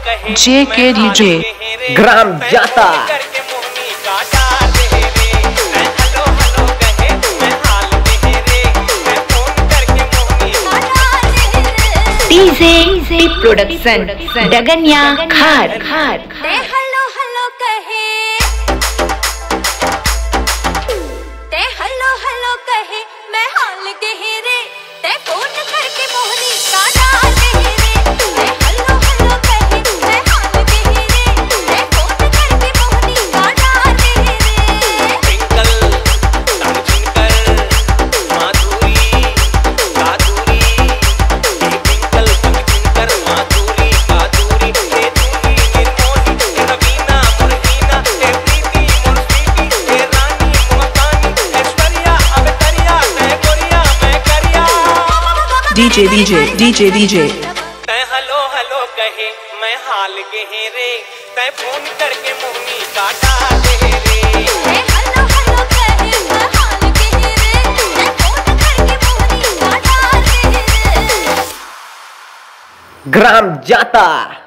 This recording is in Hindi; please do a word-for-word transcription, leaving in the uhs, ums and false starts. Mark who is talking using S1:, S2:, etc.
S1: जे के डीजे
S2: ग्राम जाता
S3: डीजे प्रोडक्शन डगनिया खार खार
S4: हेलो हेलो कहे ते हेलो हेलो कहे मैं हाल गहरे ते फोन करके मोहनी का डाल गहरे ते हेलो हेलो कहे मैं हाल गहरे ते फोन करके मोहनी का डाल गहरे
S5: ट्विंकल तार झुनकर माधुरी कादूरी ट्विंकल तार झुनकर माधुरी कादूरी हे दूरी निर्मोही हे रवीना मुरहीना हे प्रीति मुरस्वीटी हे रानी मोहकानी ऐश्वर्या अवतरिया मैं गोरिया मैं करिया
S1: डीजे डीजे डीजे डीजे
S5: तै हेलो हेलो कहे मैं हाल गहरे तै फोन करके मोहनी का डाल गहरे
S4: ते हेलो हेलो कहे मैं हाल गहरे ते फोन करके मोहनी का डाल गहरे
S2: ग्राम जाता।